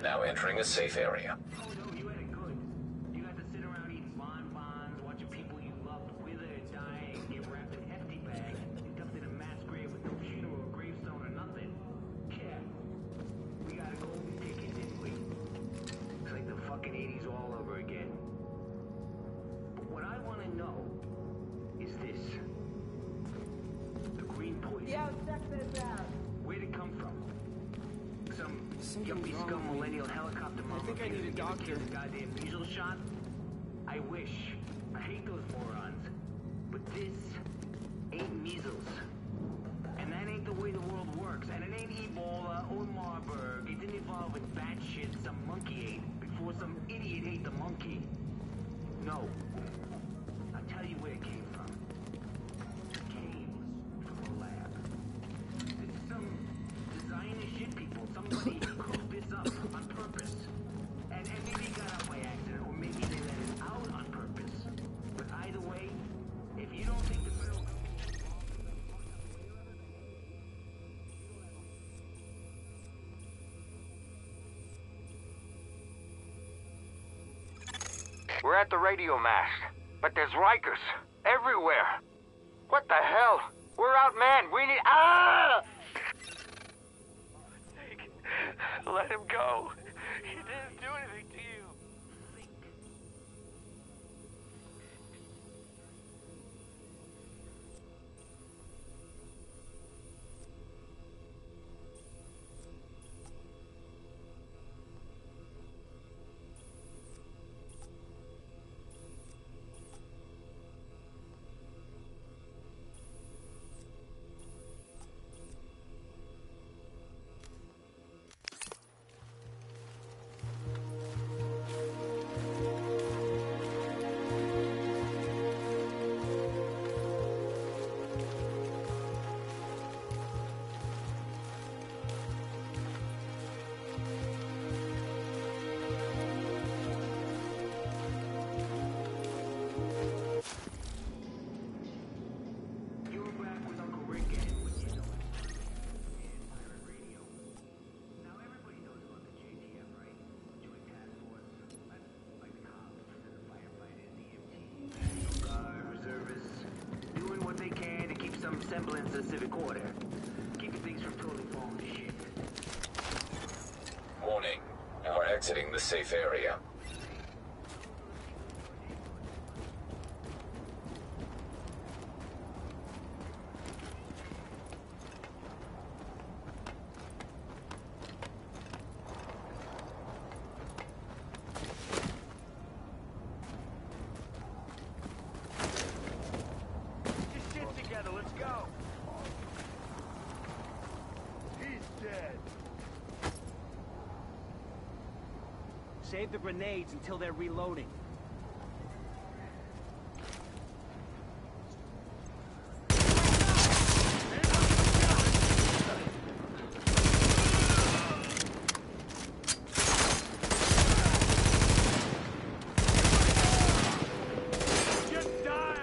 Now entering a safe area. Oh no, you had it good. You got to sit around eating bonbons, watching people you loved wither and die, and get wrapped in hefty bags, and dumped in a mass grave with no funeral or gravestone or nothing. Yeah. We got a golden ticket, didn't we? It's like the fucking 80s all over again. But what I want to know is this. The green poison. Yeah, check this out. Where'd it come from? Some Something's yuppie wrong scum with me. millennial helicopter mom. I think I need a doctor. The goddamn measles shot. I wish. I hate those morons. But this ain't measles. And that ain't the way the world works. And it ain't Ebola or Marburg. It didn't evolve in bat shit some monkey ate before some idiot ate the monkey. No. I'll tell you where it came from. It came from a lab. This is some designer shit, people. Somebody cooked this up on purpose. And maybe it got out by accident, or maybe they let it out on purpose. But either way, if you don't think the federal government is involved, We're at the radio mast, but there's Rikers everywhere. What the hell? We're outmanned. We need... Ah! Let him go. He didn't do anything to you. you were back with Uncle Rick and what you know and pirate radio. Now everybody knows about the JTF, right? Joint Task Force. That's like the cops and the firefighters, EMT, National Guard, reservists, doing what they can to keep some semblance of civic order, keeping things from totally falling to shit. Warning. Now exiting the safe area. Get your shit together. Let's go. He's dead. Save the grenades until they're reloading. Just dial.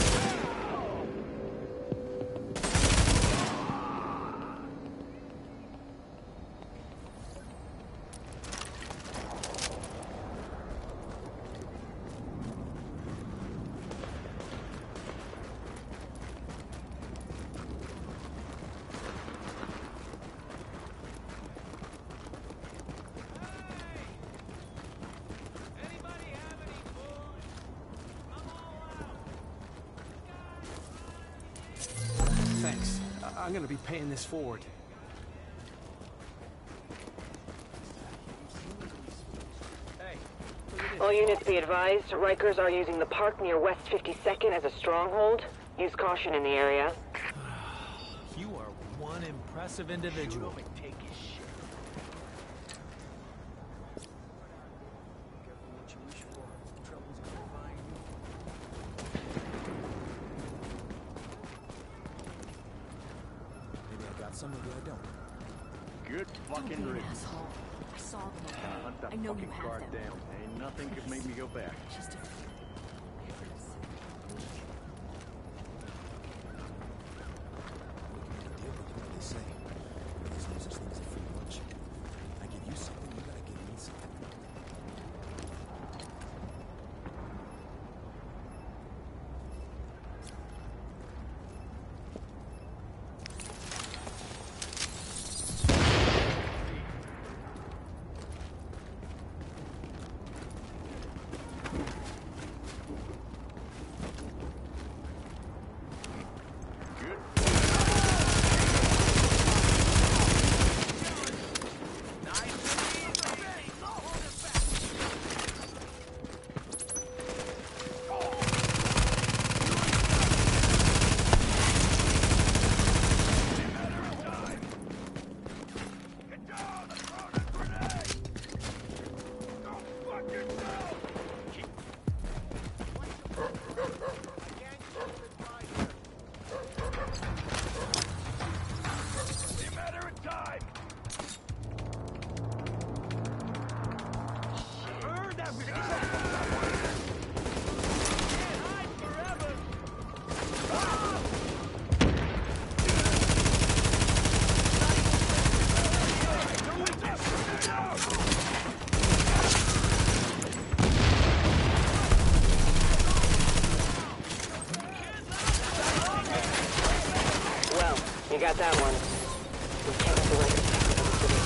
Thanks. I'm gonna be paying this forward. Hey, look at this. All units be advised, Rikers are using the park near West 52nd as a stronghold. Use caution in the area. You are one impressive individual. Take his shit. Careful what you wish for. Trouble's gonna find you. Maybe I got some, maybe I don't. Good Don't be fucking an riddance. asshole. I saw them all. Hunt that I know you fucking have guard them. down. Ain't nothing could make me go back. Just a few. Deal with what they say. There's no such thing as a free lunch. I give you something, you gotta give me got that one. We can't let the Rikers take over the city.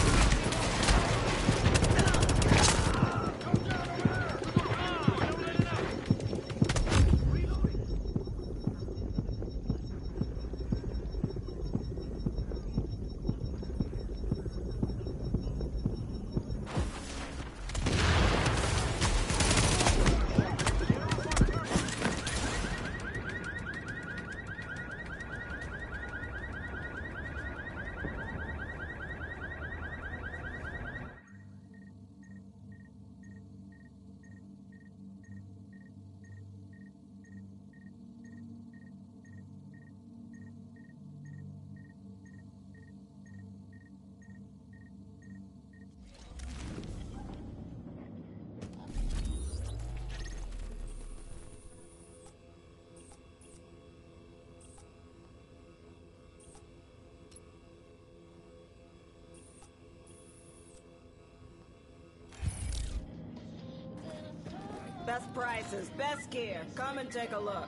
Best prices, best gear. Come and take a look.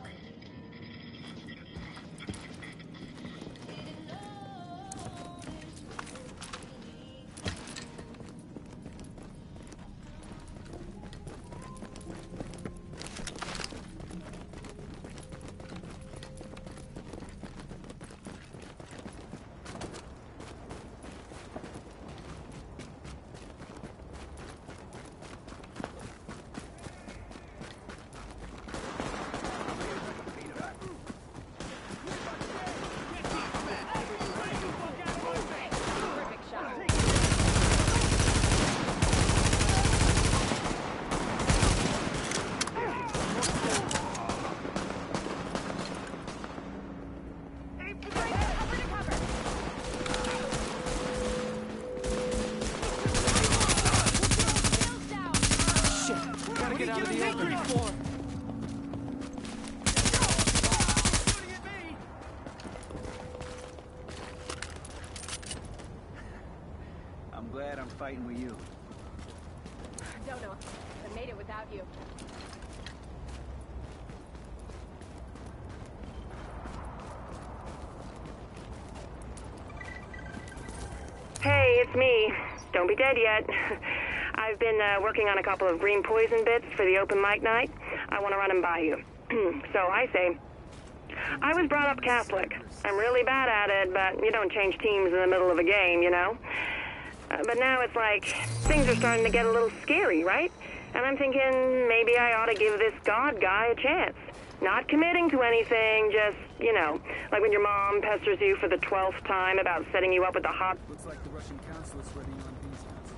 Get out of the open. I'm glad I'm fighting with you. Don't know. I made it without you. Hey, it's me. Don't be dead yet. I've been working on a couple of green poison bits for the open mic night. I want to run them by you. So I say, I was brought up Catholic. I'm really bad at it, but you don't change teams in the middle of a game, you know? But now it's like, things are starting to get a little scary, right? And I'm thinking maybe I ought to give this God guy a chance. Not committing to anything, just, you know, like when your mom pesters you for the 12th time about setting you up with a hot... Looks like the Russian consulate's ready on these ones.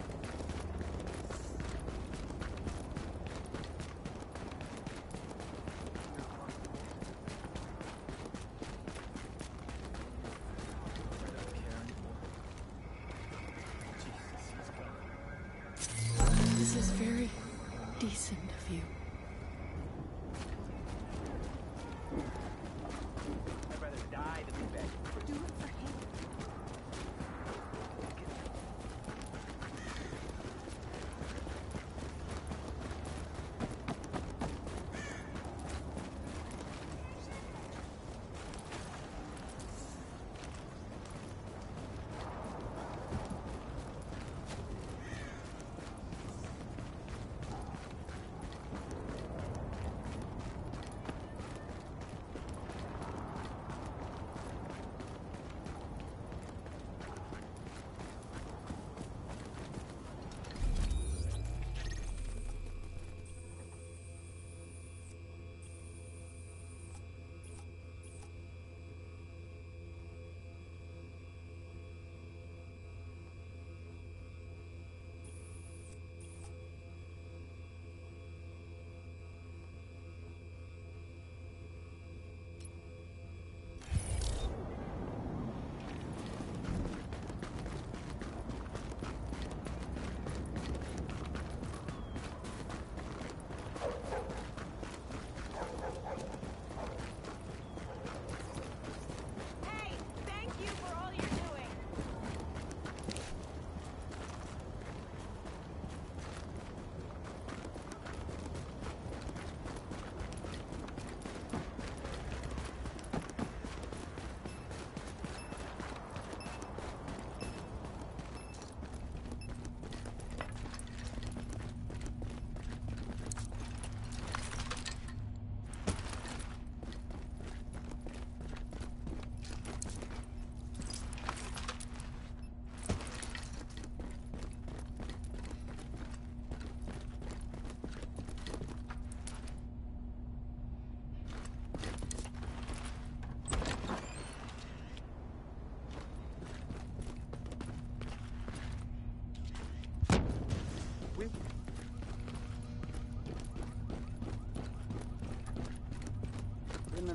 This is very decent of you. I'd rather die than be back. Do it for him.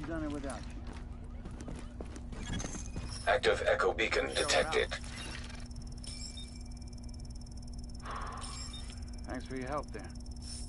have done it without you. Active echo beacon detected. Thanks for your help there.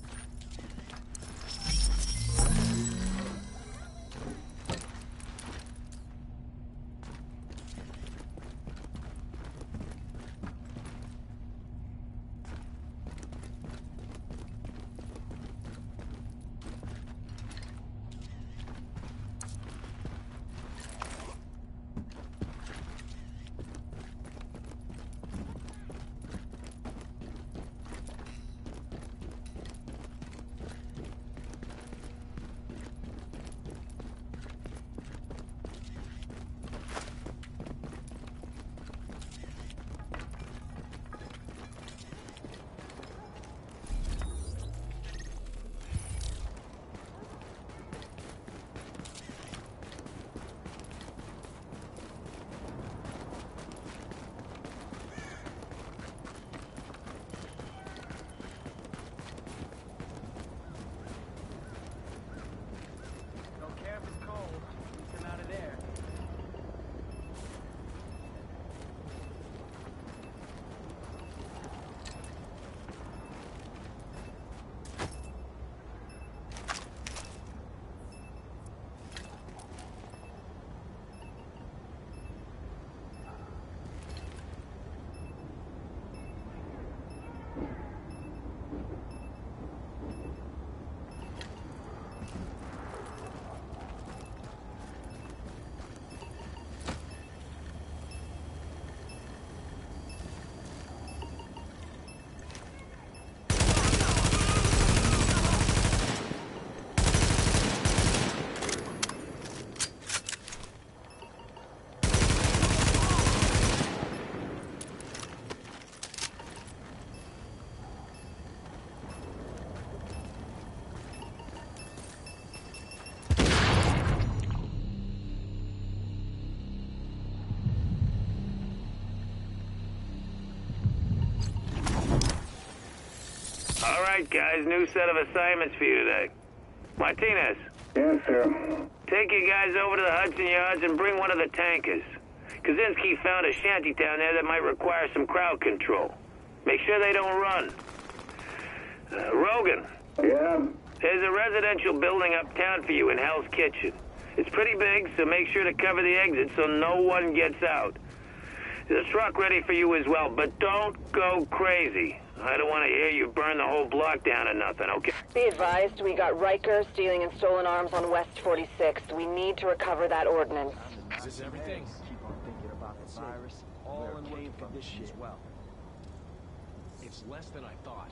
All right, guys, new set of assignments for you today. Martinez. Yes, sir. Take you guys over to the Hudson Yards and bring one of the tankers. Kaczynski found a shanty down there that might require some crowd control. Make sure they don't run. Rogan. Yeah? There's a residential building uptown for you in Hell's Kitchen. It's pretty big, so make sure to cover the exit so no one gets out. There's a truck ready for you as well, but don't go crazy. I don't want to hear you burn the whole block down or nothing, okay? Be advised, we got Riker stealing and stolen arms on West 46th. We need to recover that ordnance. Is this everything? Keep on thinking about the virus. All in waiting for this shit as well. It's less than I thought.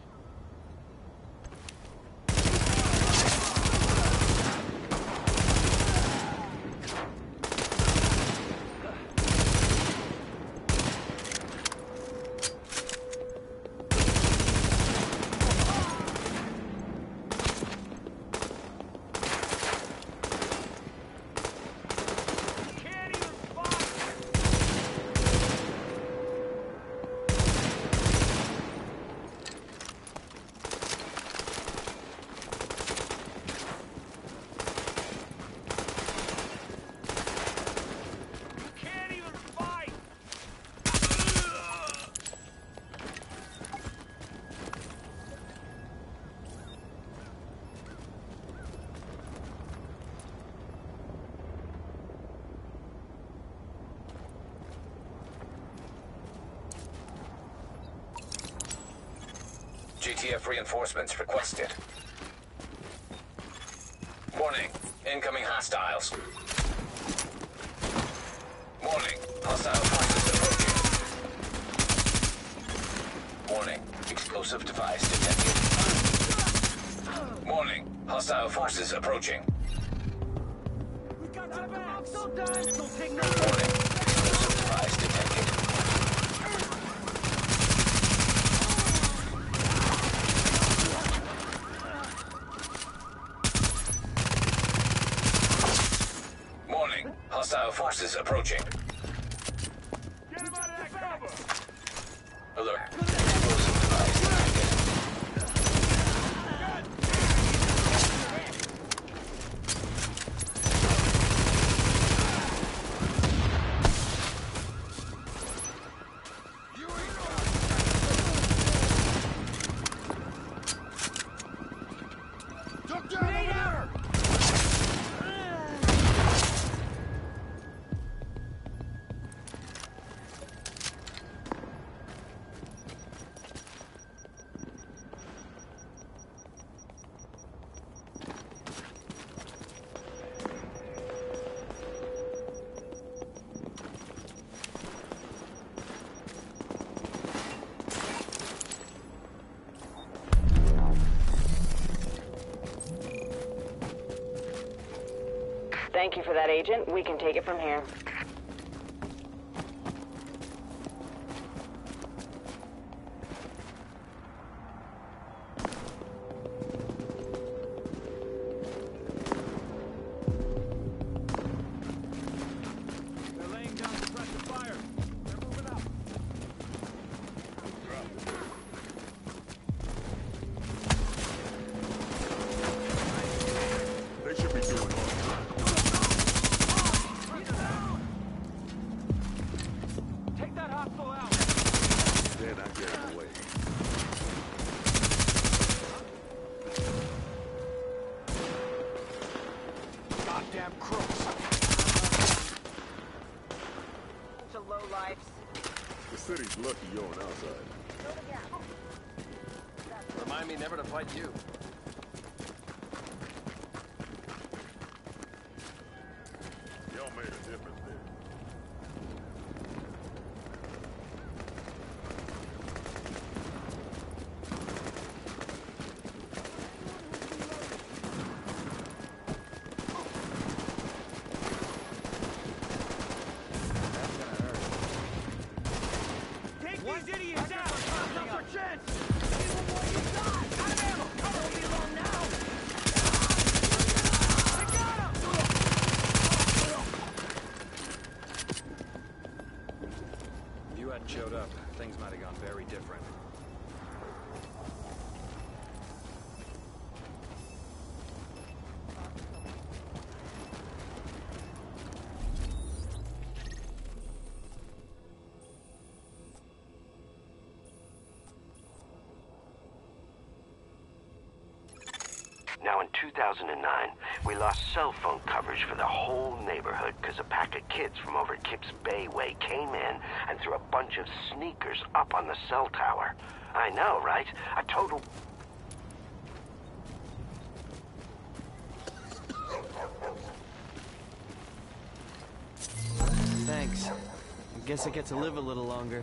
GTF reinforcements requested. Warning, incoming hostiles. Warning, hostile fighters approaching. Warning, explosive device detected. Warning, hostile forces approaching. Warning, explosive device detected. Hostile forces approaching. Get him out of that cover! Alert. Explosive device detected. Thank you for that, Agent. We can take it from here. They're laying down suppressive fire. They're moving up. They should be doing all Take that hostile out. They're not getting away. Goddamn crooks. Bunch of lowlifes. The city's lucky you're on our side. Remind me never to fight you. Y'all made a difference there. Take these idiots out! Stop for chance! If you hadn't showed up, things might have gone very different. Now, in 2009, we lost cell phone coverage for the whole neighborhood because a pack of kids from over Kips Bay Way came in and threw a bunch of sneakers up on the cell tower. I know, right? A total... Thanks. I guess I get to live a little longer.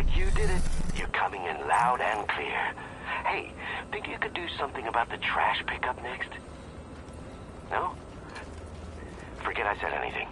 like you did it. You're coming in loud and clear. Hey, think you could do something about the trash pickup next? No? Forget I said anything.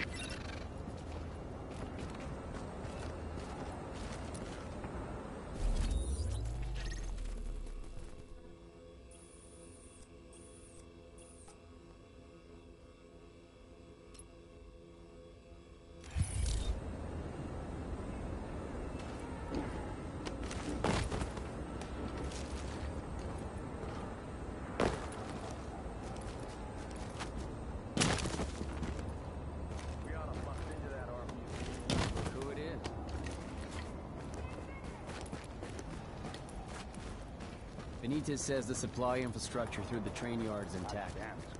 Benitez says the supply infrastructure through the train yard's intact.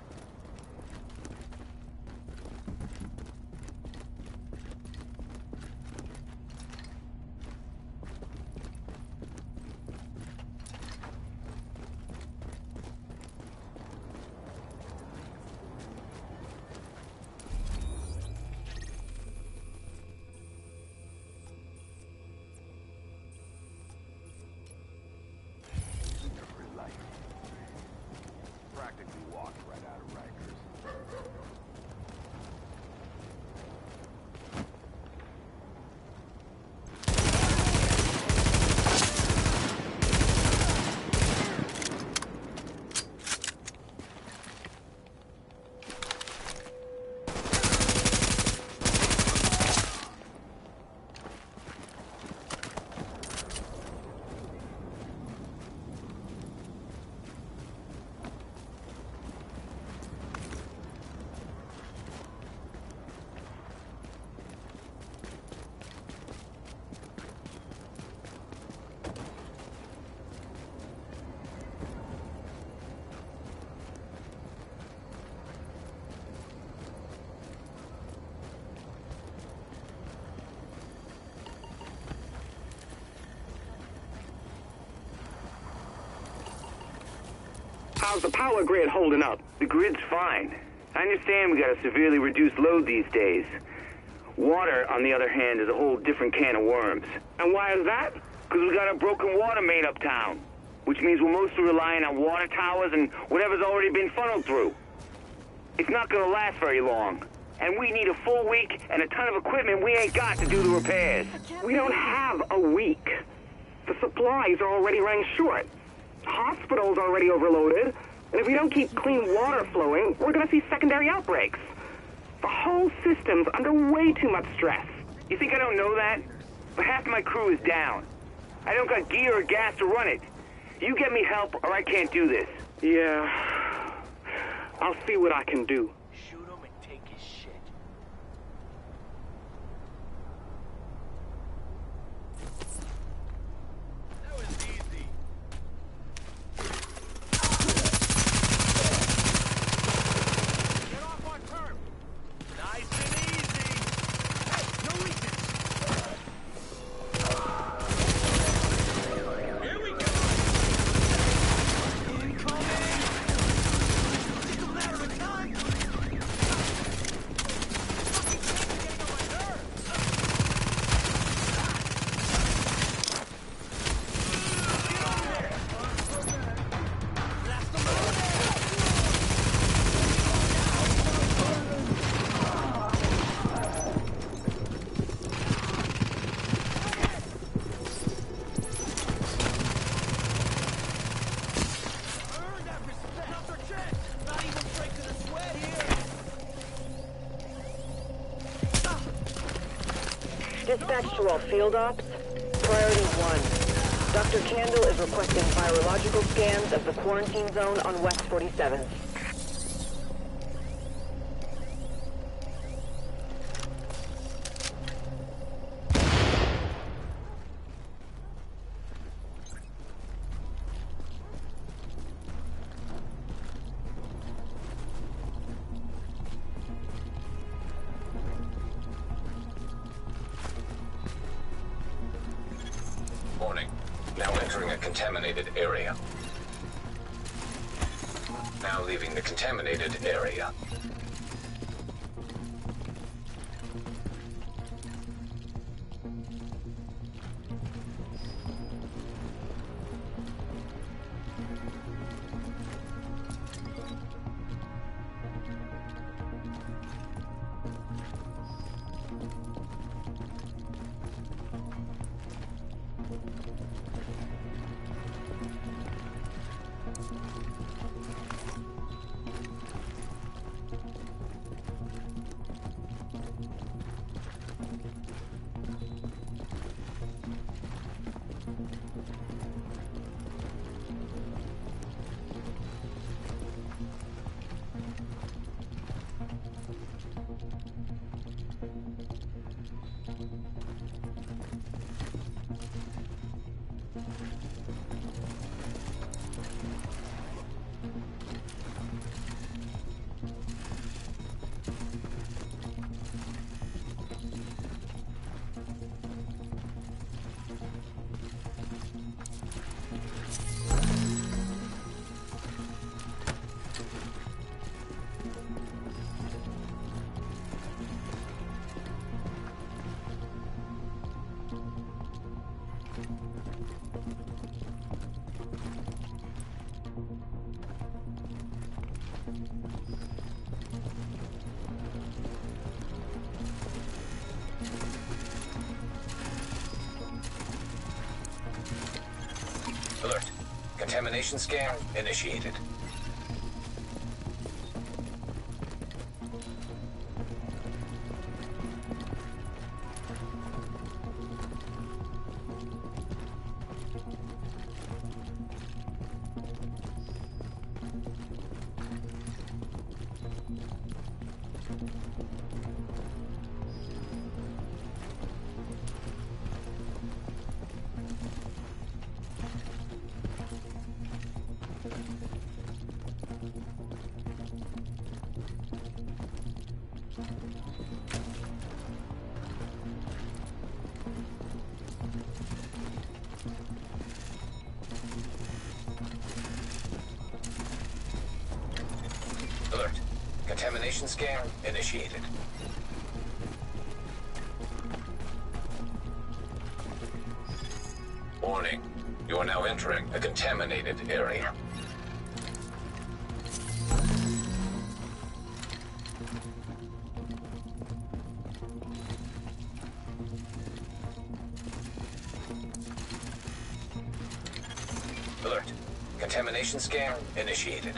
How's the power grid holding up? The grid's fine. I understand we got a severely reduced load these days. Water, on the other hand, is a whole different can of worms. And why is that? Because we got a broken water main uptown, which means we're mostly relying on water towers and whatever's already been funneled through. It's not gonna last very long. And we need a full week and a ton of equipment we ain't got to do the repairs. We don't have a week. The supplies are already running short. Hospitals are already overloaded. And if we don't keep clean water flowing, we're gonna see secondary outbreaks. The whole system's under way too much stress. You think I don't know that? But half my crew is down. I don't got gear or gas to run it. You get me help or I can't do this. Yeah. I'll see what I can do. Shoot him and take his shit. That was easy. Get off our turf. Nice and easy. Hey, no weakness. Here we go. Incoming. It's a matter of time. Dispatch to all field ops. Priority 1. Dr. Candle is requesting virological scans of the quarantine zone on West 47th. Warning. Now entering a contaminated area. Now leaving the contaminated area. Contamination scan initiated. Alert. Contamination scan initiated. Warning. You are now entering a contaminated area. Alert. Contamination scan initiated.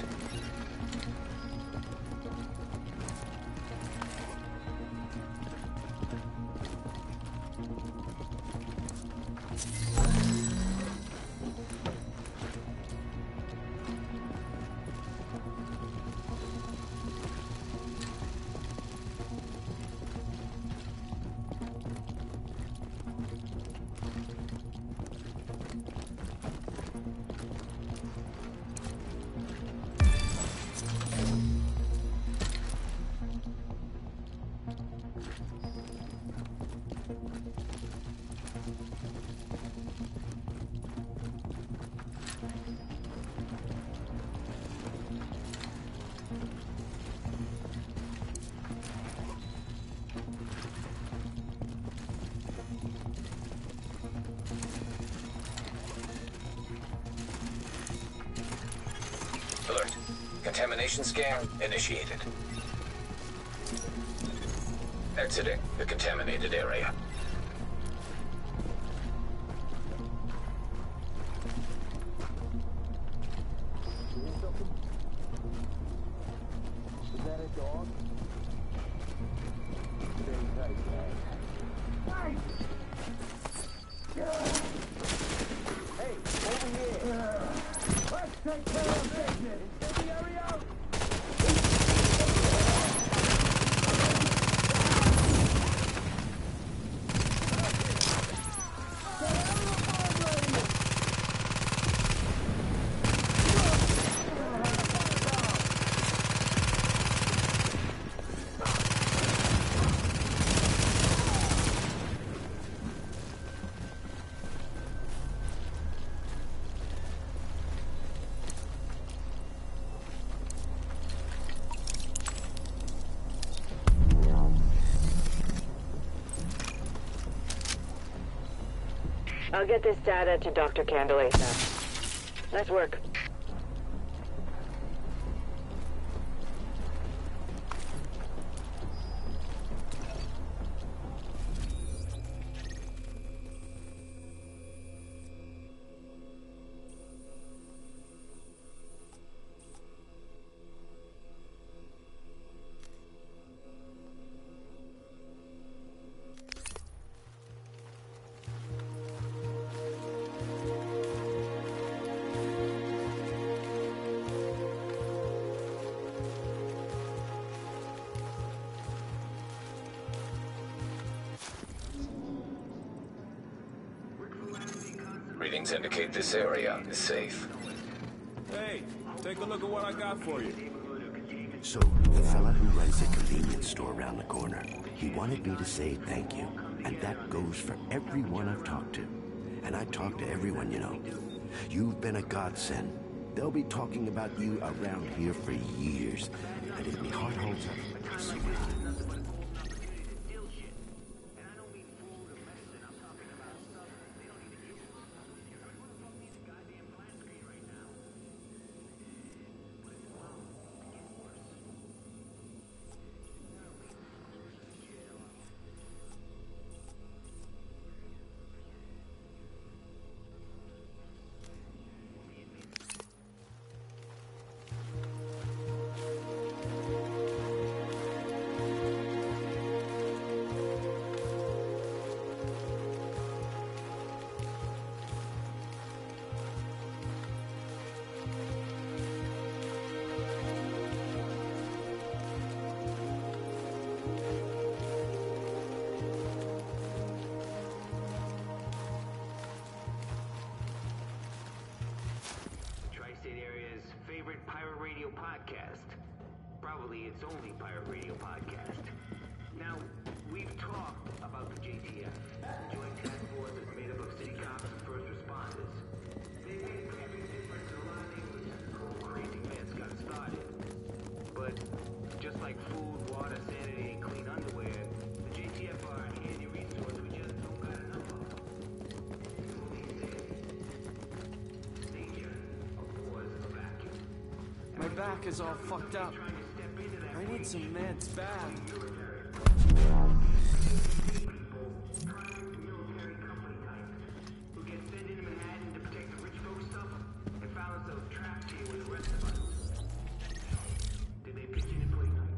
Alert. Contamination scan initiated. Exiting the contaminated area. Is that a dog? Very tight, man. Hey, over here. Let's take care of business. Incendiary out. I'll get this data to Dr. Candle ASAP. Nice work. Readings indicate this area is safe. Hey, take a look at what I got for you. So, the fella who runs the convenience store around the corner, he wanted me to say thank you. And that goes for everyone I've talked to. And I talk to everyone, you know. You've been a godsend. They'll be talking about you around here for years. And if my heart holds up, so will I. Radio podcast. Probably its only pirate radio podcast. Now, we've talked about the JTF, the Joint Task Force that's made up of city cops and first responders. They made a pretty big difference in a lot of neighborhoods since the whole crazy mess got started. But just like food, water, sanity, and clean underwear, the JTF are a handy resource we just don't got enough of. Danger of war is a vacuum. My back is all fucked up. I need some meds bad. Who get sent into Manhattan to protect the rich folks stuff and found themselves trapped here with the rest of us. Did they pitch in and play night?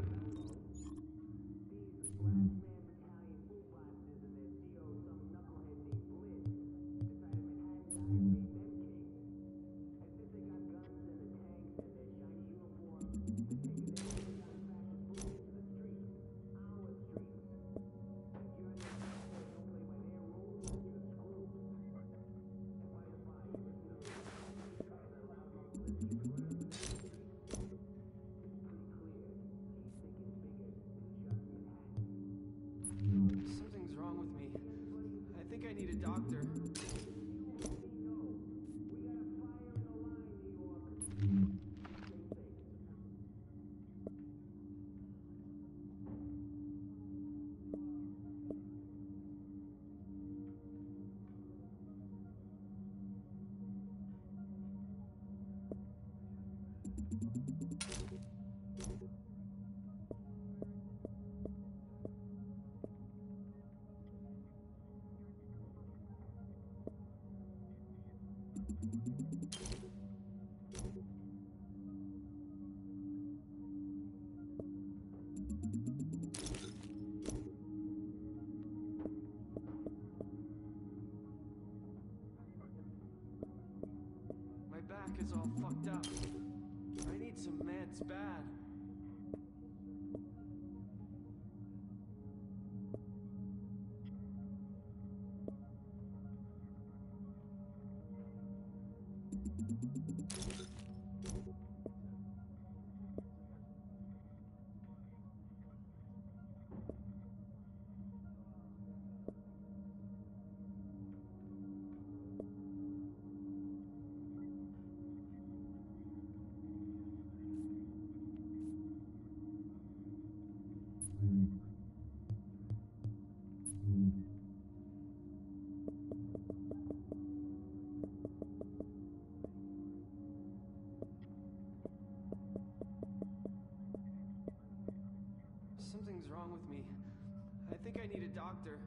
Something's wrong with me. I think I need a doctor. My back is all fucked up. I need some meds bad. Something's wrong with me. I think I need a doctor.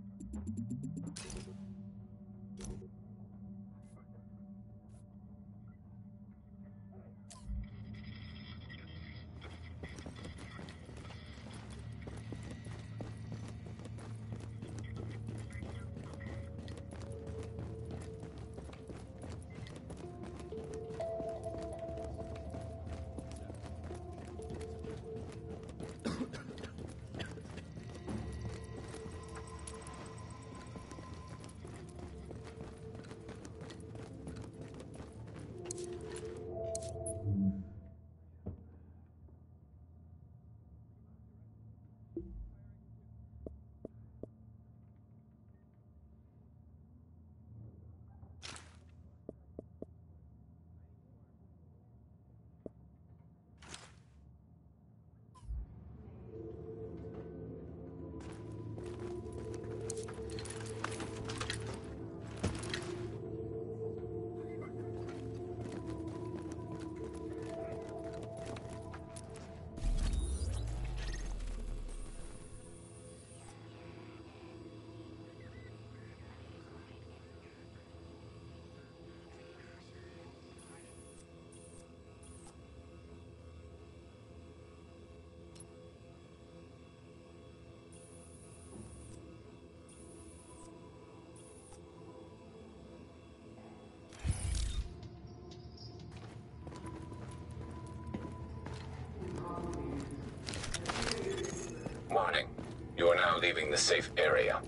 Warning. You are now leaving the safe area.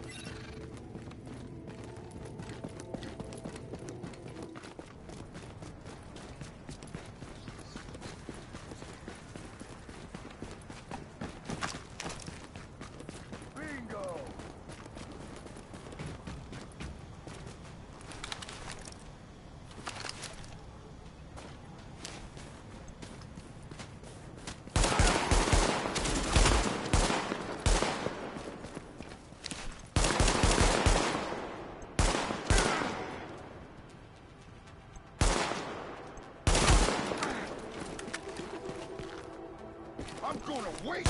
I'm gonna wait!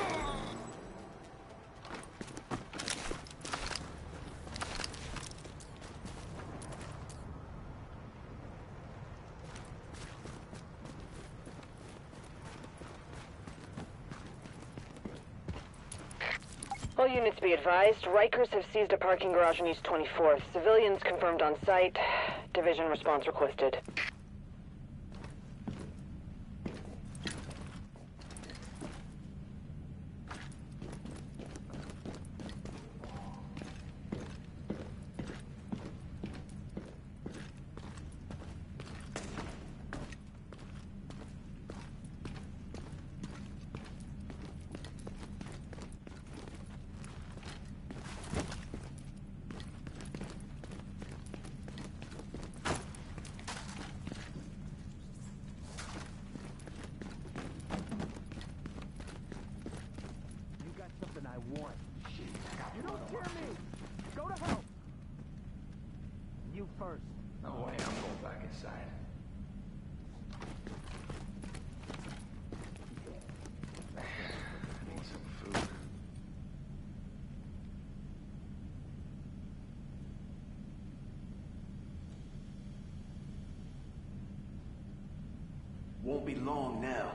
All units be advised, Rikers have seized a parking garage on East 24th. Civilians confirmed on site. Division response requested. You don't hear me! Go to help! You first. No way, I'm going back inside. I need some food. Won't be long now.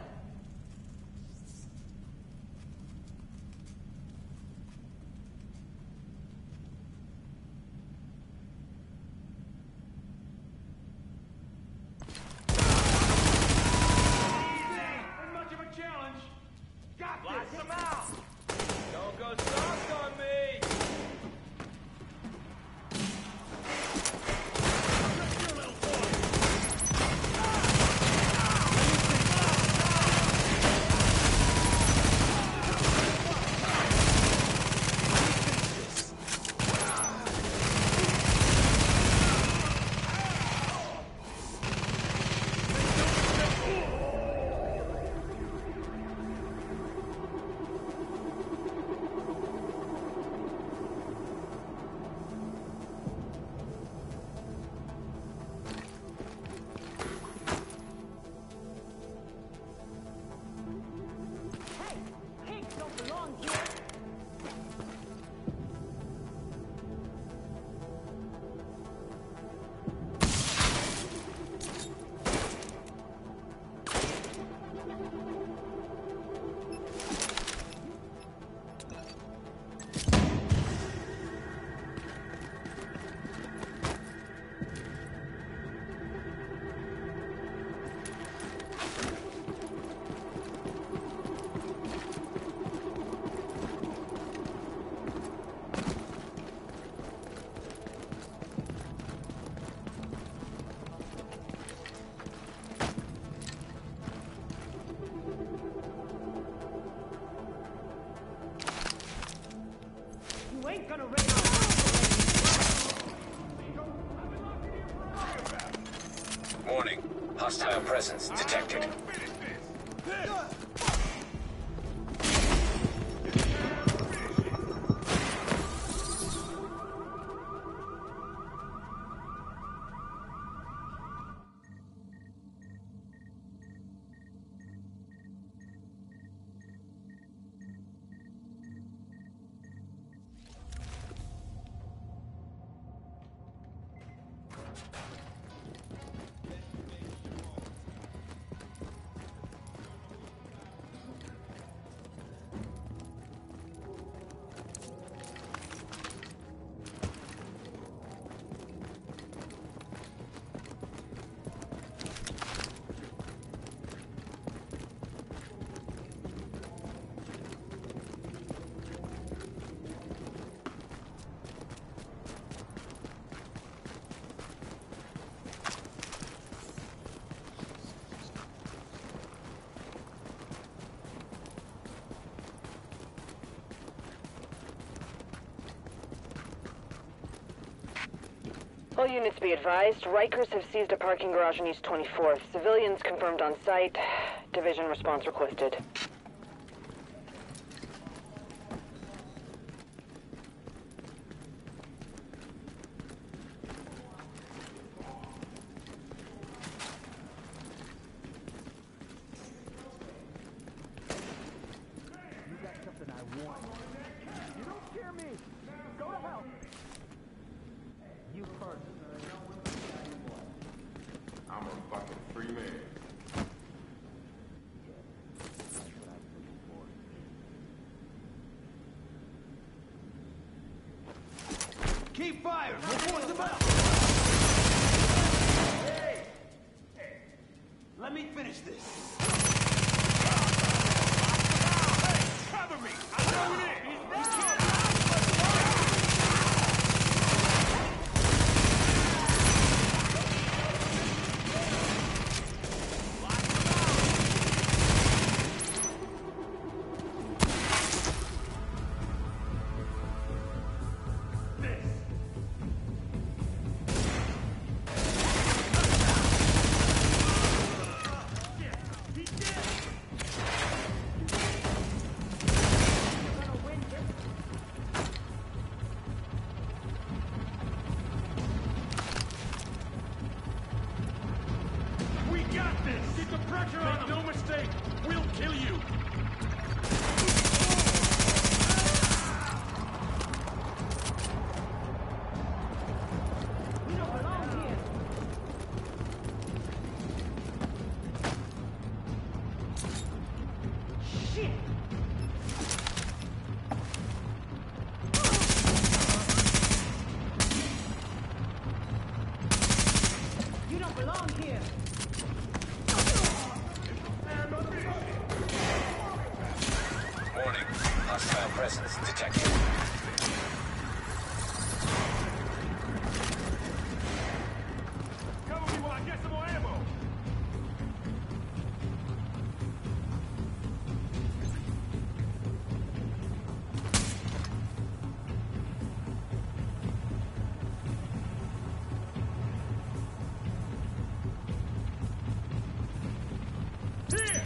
Warning. Hostile presence detected. All units be advised, Rikers have seized a parking garage on East 24th. Civilians confirmed on site. Division response requested. fire! What's the bell? Hey! Let me finish this. Hey! Cover me! I'm going in! He's down! Presence detected. Cover me while I get some more ammo. Here!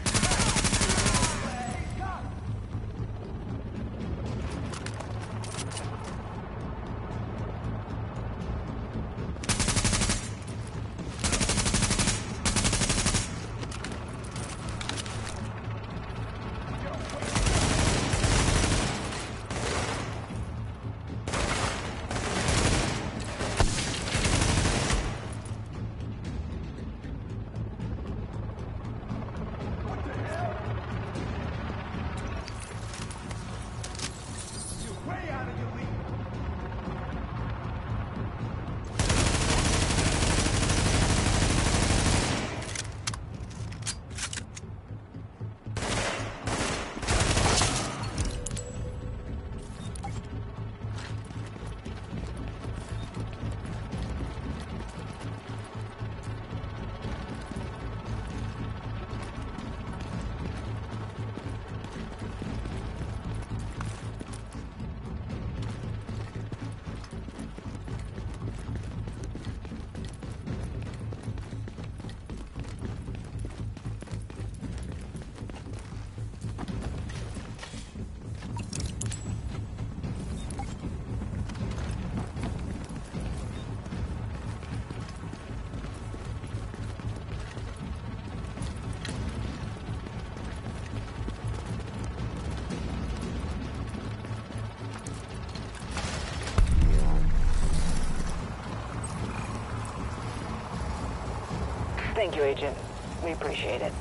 Thank you, Agent. We appreciate it.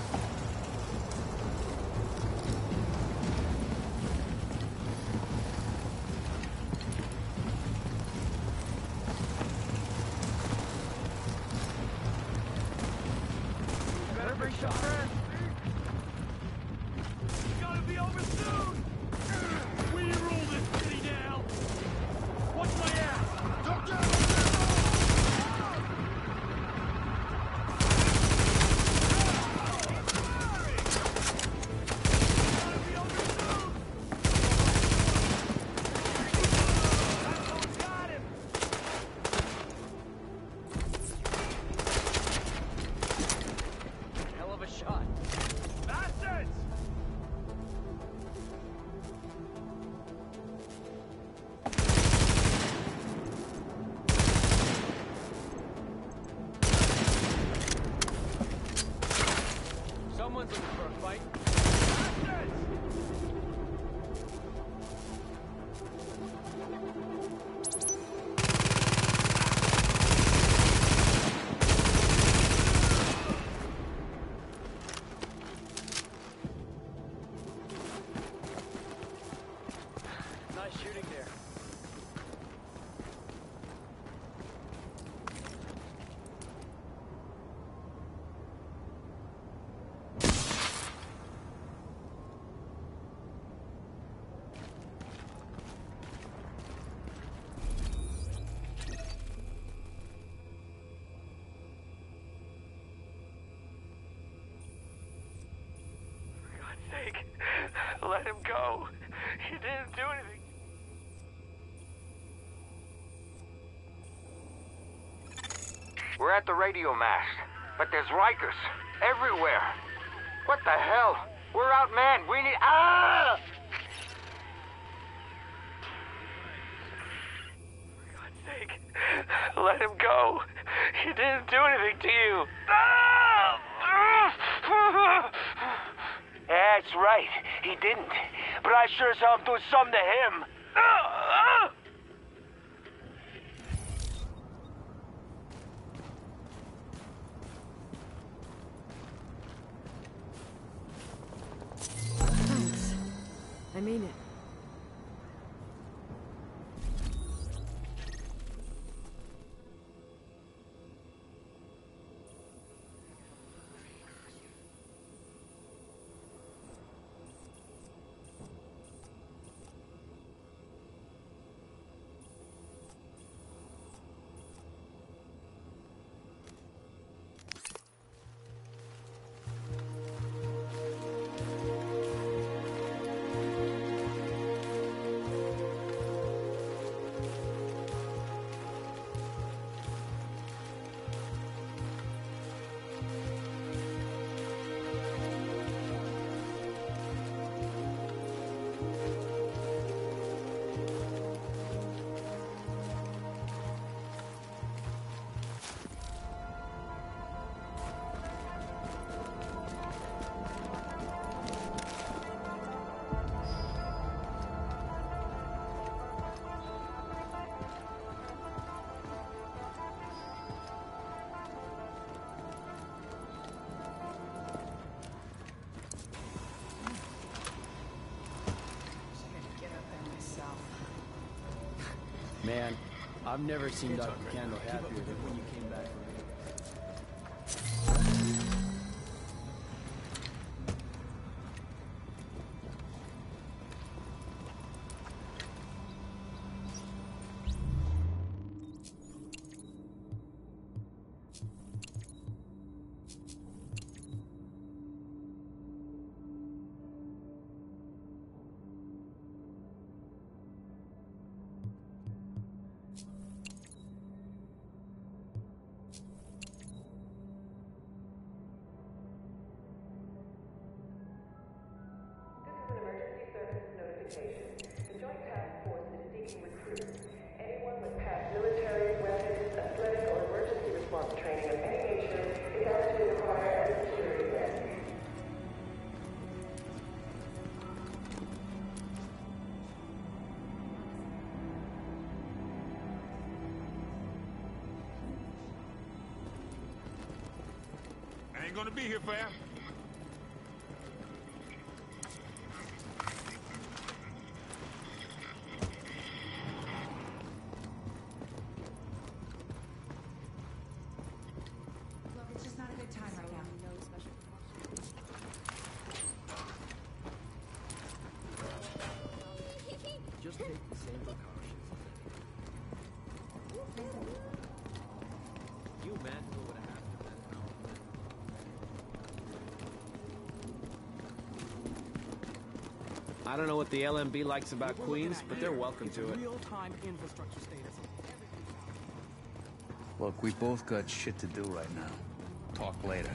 Better be shot. It's gotta be over soon! We rule this city now! Watch my ass! Don't get Someone's looking for a fight. Nice shooting there. sake, let him go. He didn't do anything. We're at the radio mast, but there's Rikers everywhere. What the hell? We're outmanned. We need... Ah! For God's sake, let him go. He didn't do anything to you. Ah! That's right. He didn't. But I sure saw him do something to him. Thanks. I mean it. Man, I've never seen Dr. Candle happier than when you came back from The Joint Task Force is seeking recruits. Anyone with past military, weapons, athletic, or emergency response training of any nature is eligible to hire as a security guard. I ain't gonna be here, fam. Just take the same precautions. You imagine what would have happened if that happened? I don't know what the LMB likes about Queens, but they're welcome to it. Real-time infrastructure status. Look, we both got shit to do right now. Talk later.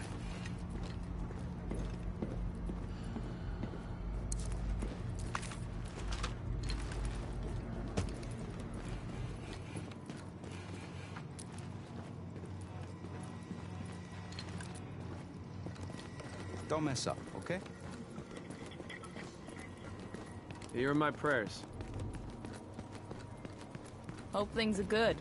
Don't mess up, okay? You're in my prayers. Hope things are good.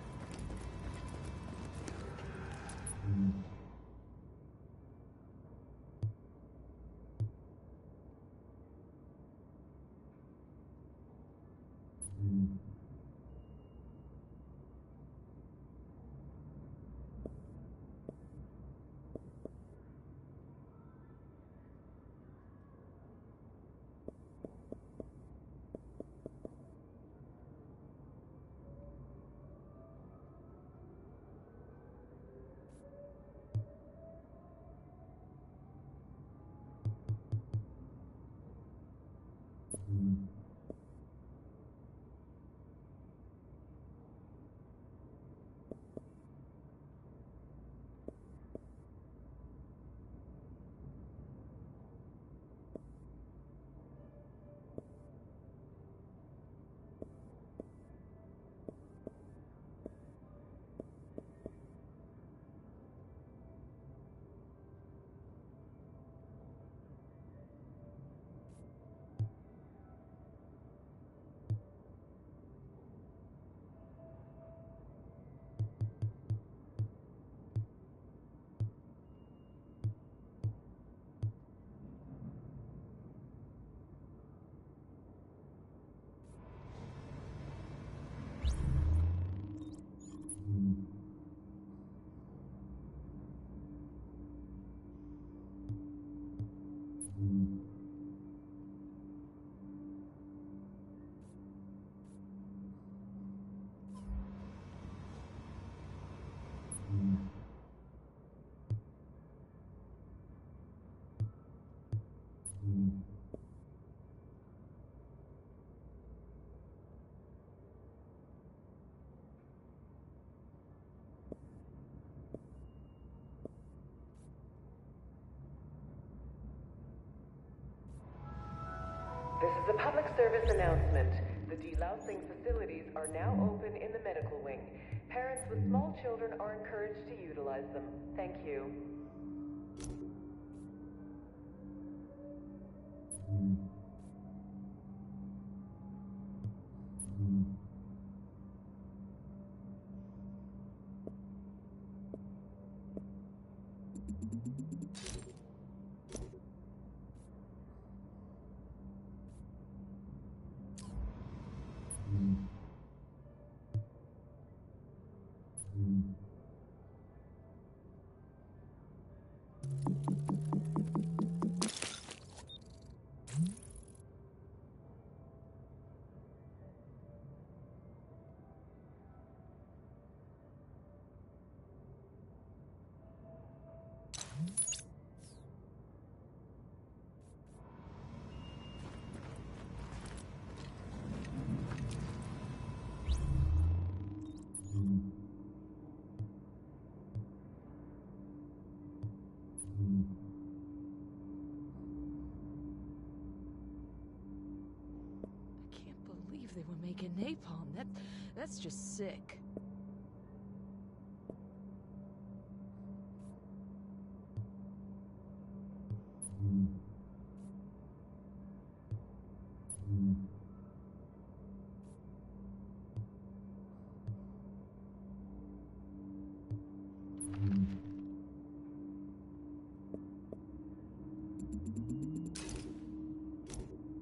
This is a public service announcement. The delousing facilities are now open in the medical wing. Parents with small children are encouraged to utilize them. Thank you. They were making napalm. That's just sick.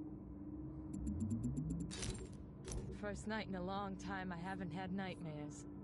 First night in a long time I haven't had nightmares.